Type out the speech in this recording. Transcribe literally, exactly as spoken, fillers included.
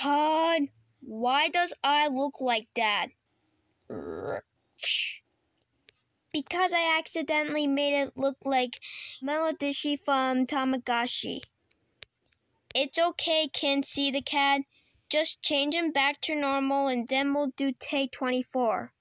God, why does I look like that? Because I accidentally made it look like Melodytchi from Tamagotchi. It's okay, Kinsey the cat. Just change him back to normal and then we'll do take twenty-four.